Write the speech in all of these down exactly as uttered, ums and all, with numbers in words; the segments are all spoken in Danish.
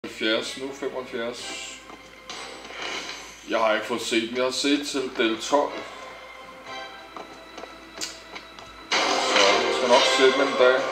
halvfjerds, nu femoghalvfjerds. Jeg har ikke fået set dem. Jeg har set til del tolv. Så jeg skal nok se dem en dag.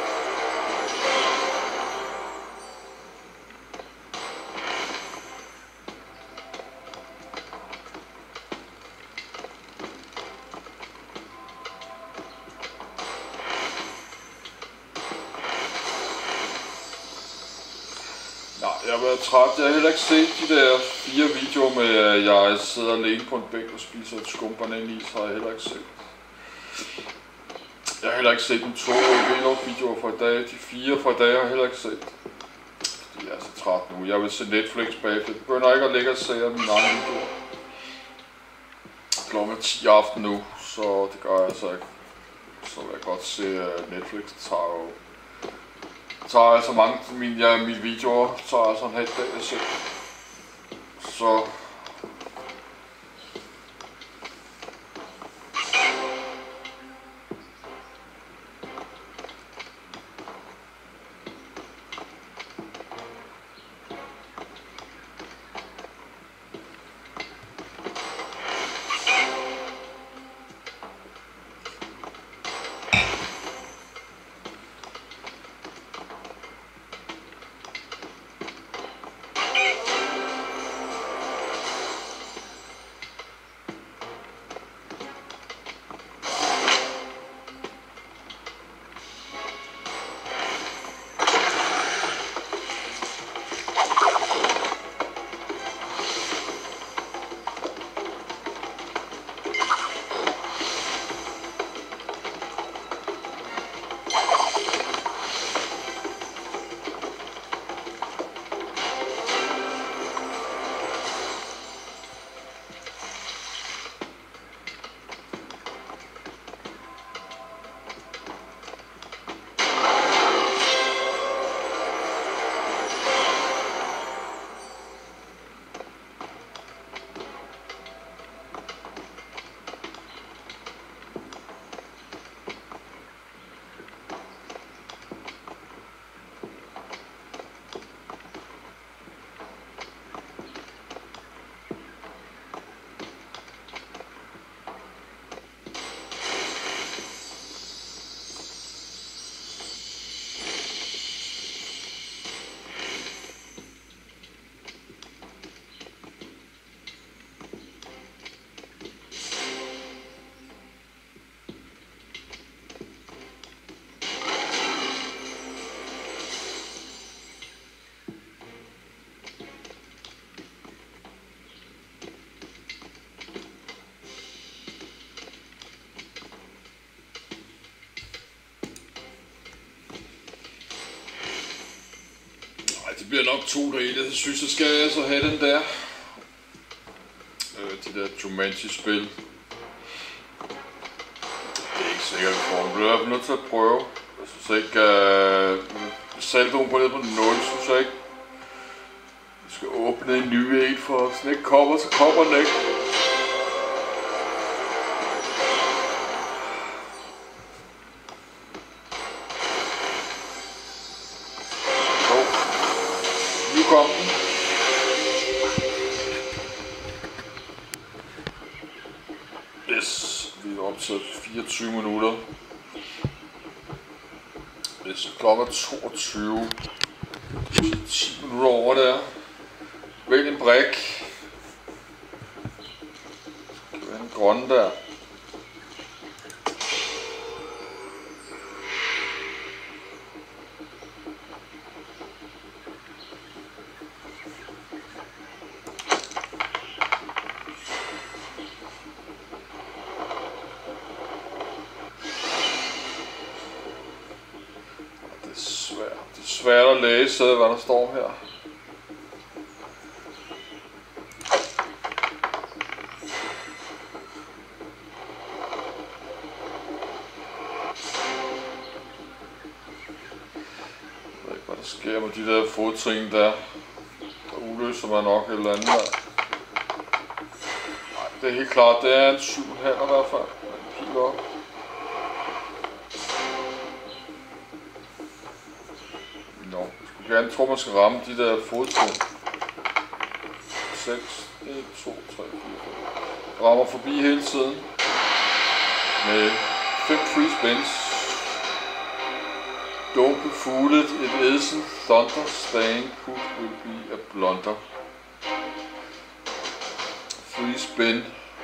Jeg har været træt. Jeg har heller ikke set de der fire videoer med, at jeg sidder alene på en bænk og spiser et skumbanan-is, har jeg heller ikke set. Jeg har heller ikke set de to videoer fra i dag. De fire fra i dag har jeg heller ikke set. Fordi jeg er så træt nu. Jeg vil se Netflix bagefter. Jeg begynder ikke at ligge og se mine egne videoer. Klokken er ti aften nu, så det gør jeg altså ikke. Så vil jeg godt se, at Netflix tager jo tager altså mange af mine, ja, mine videoer, tager altså en halv dag at se. Så det bliver nok to dage. Jeg synes, jeg skal altså have den der. Øh, de der Jumanji-spil. Det er ikke sikkert, at vi får dem. Jeg er nødt til at prøve. Jeg synes ikke, at saldoen på ned på nul, synes jeg ikke. Vi skal åbne en ny en for sådan ikke kommer, så kommer den ikke. Kom den. Yes, vi er optaget fireogtyve minutter. Yes, klokken er toogtyve. ti minutter over der. Vælg en brik. Skal vi have en grønne der. Det er svært at læse, hvad der står her. Jeg ved ikke, hvad der sker med de der fodtrin der. Der uløser man nok et eller andet der. Nej, det er helt klart, det er en syv komma fem i hvert fald. En pil op. Nå, gerne tror, man skal ramme de der fodtrin. seks, en, to, tre, fire, fem. Rammer forbi hele tiden. Med fem free spins. Don't be fooled, it isn't thunder, staying put will be a blunder. Free spin.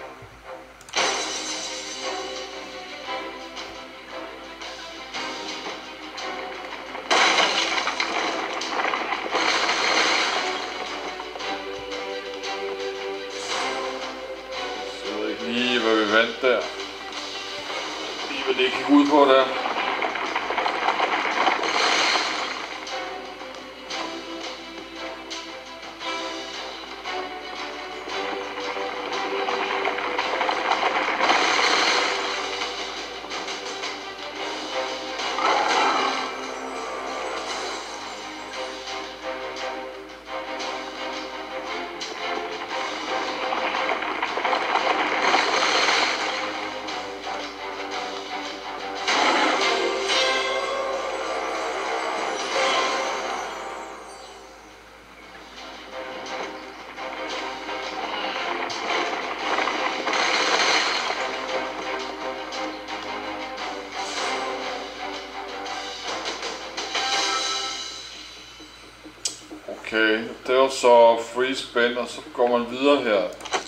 Så ikke lige, hvad vi vandt der. Lige hvad det gik ud på der. Okay, det var så free spin, og så går man videre her.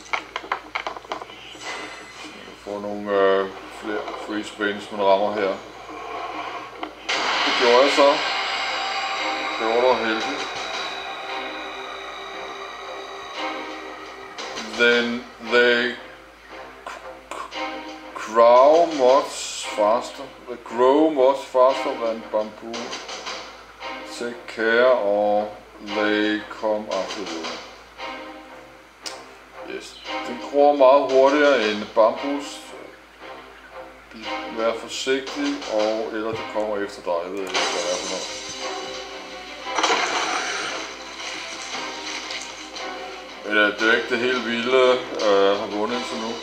Så får nogle øh, flere free spins, man rammer her. Det gjorde jeg så. Det var da heldigt. Then they grow much faster. They grow much faster than bamboo. Take care or they come after you. Yes. Den gror meget hurtigere end bambus. Vær forsigtig, og eller det kommer efter dig. Jeg ved ikke, hvad det er for noget. Men det er ikke det helt vilde, øh, har vundet indtil nu.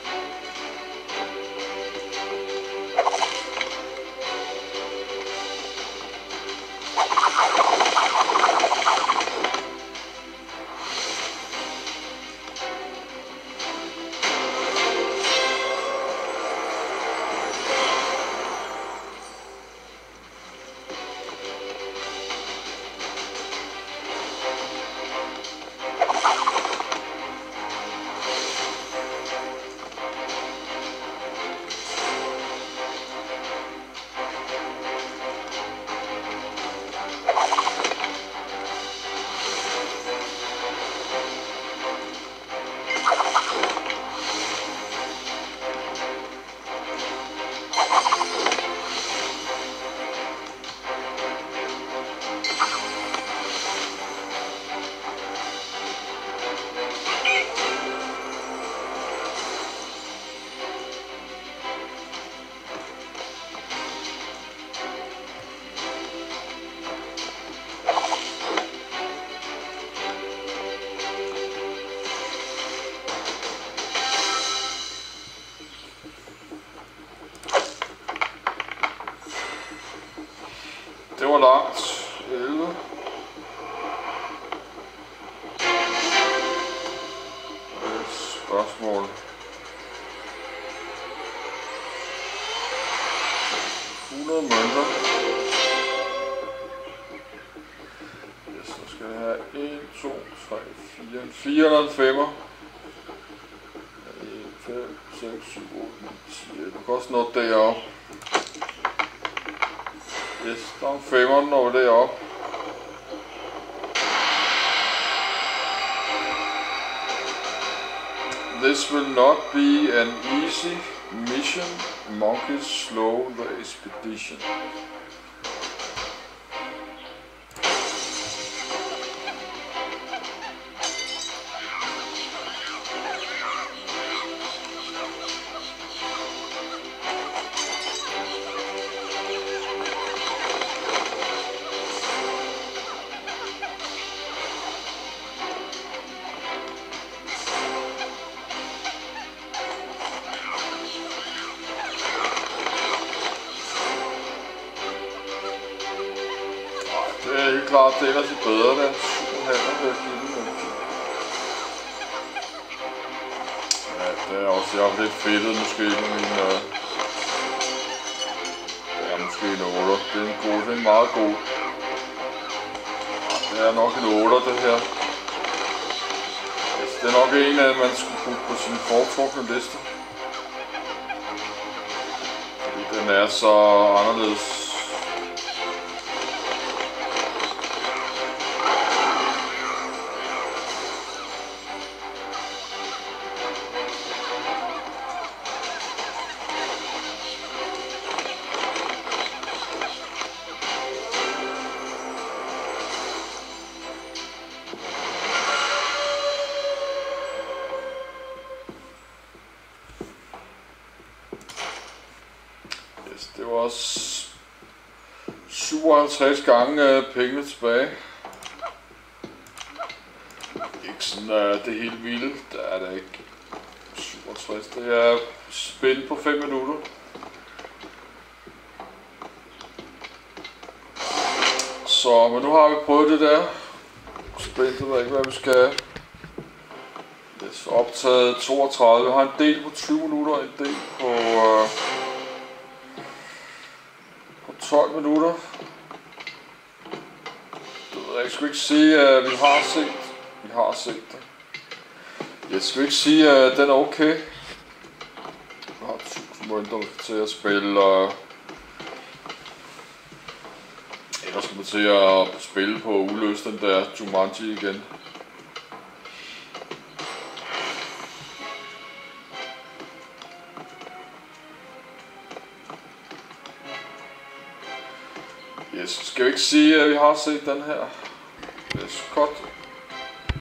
Det var langt. elleve. Spørgsmål. hundrede mønter. Yes, så skal jeg have en, to, tre, fire. fire eller en femmer. en, fem, seks, syv, otte, ni, ti. Du kan også nå deroppe. Yes, der er femmeren over deroppe. This will not be an easy mission. Monkeys slow the expedition. helt klart, det er ellers bedre, den syv komma fem vil jeg give den. Ja, det er også, jeg er lidt fedtet måske med min, øh, det er måske en otter, det er en god, det er en meget god. Det er nok en otter, det her. Det er nok en af, man skulle putte på sin foretrukne liste. Fordi den er så anderledes. Det var også syvoghalvtreds gange pengene tilbage. Ikke sådan uh, det helt vilde, der er det ikke. syvoghalvtreds, det er spændt på fem minutter. Så, men nu har vi prøvet det der. Spændt, jeg ved ikke hvad vi skal. Yes, optaget toogtredive, vi har en del på tyve minutter, en del på... Uh, tolv minutter. Det ved jeg, jeg skulle ikke sige, at vi har set. Vi har set det. Jeg skal ikke sige, at den er okay. Vi har tusind mønter, vi skal til at spille. Og ellers skal vi til at spille på at uløse den der Jumanji igen. Yes, skal vi ikke sige, at vi har set den her? Yes, godt.